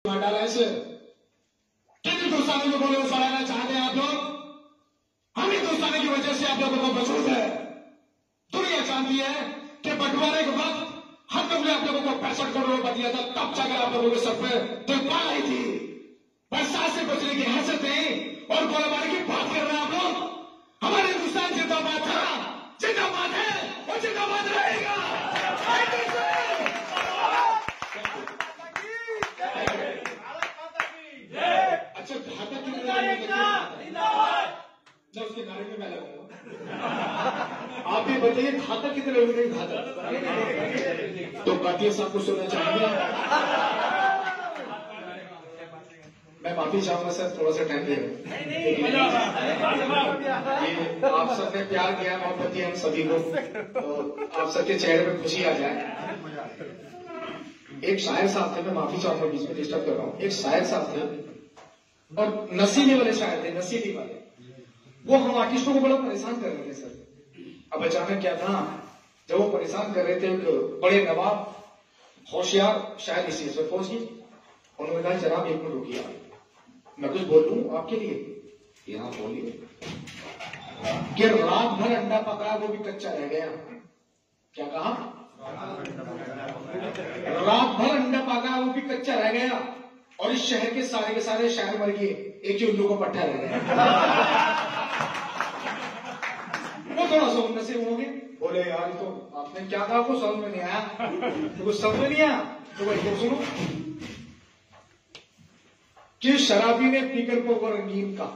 डाला ऐसे किन हिंदुस्तानी को बोले सराहना चाहते हैं आप लोग। हम हिंदुस्तानी की वजह से आप लोगों को मजबूत है। दुनिया चाहती है कि बंटवारे के वक्त हम लोग ने आप लोगों को 65 करोड़ रुपया दिया था, तब जाकर आप लोगों के सर पे तिरपाल आई थी। बरसात से बचने की हैसियत नहीं और गोलाबारी की बात कर रहे हैं आप लोग। हमारे हिंदुस्तान जिंदाबाद था, जिंदाबाद है और जिंदाबाद रहेगा। अच्छा घाटा की उसके नारे में मैं लगाऊंगा। आप भी बताइए घातक कितने लोगों ने घातक तो कातिया साहब को सुनना चाहेंगे। मैं माफी चाहूंगा सर, थोड़ा सा टाइम दे आप सबने प्यार किया, मोहब्बत किया हम सभी को, तो आप सबके चेहरे पे खुशी आ जाए। एक शायर साहब थे, मैं माफी चाहूंगा बीच में डिस्टर्ब कर रहा हूँ। एक शायर साहब थे और नसीले वाले शायर थे, नसीली वाले। वो हम आर्टिस्टों को बड़ा परेशान कर रहे थे सर। अब अचानक क्या था, जब वो परेशान कर रहे थे, बड़े नवाब होशियार शायद इसी से पहुंच गई। उन्होंने कहा जनाब एक मिनट रुकिए, मैं कुछ बोल लूं आपके लिए। यहाँ बोलिए कि रात भर अंडा पकाया वो भी कच्चा रह गया। क्या कहा? रात भर अंडा पकाया वो भी कच्चा रह गया और इस शहर के सारे शायर मर गए, एक ही उल्लू को पट्टा रह गया। वो थोड़ा सा उनमें से होंगे, बोले यार तो आपने क्या कहा, कुछ समझ में नहीं आया। तो कुछ समझ में नहीं आया तो भाई सुनो कि शराबी ने पीकर को रंगीन कहा।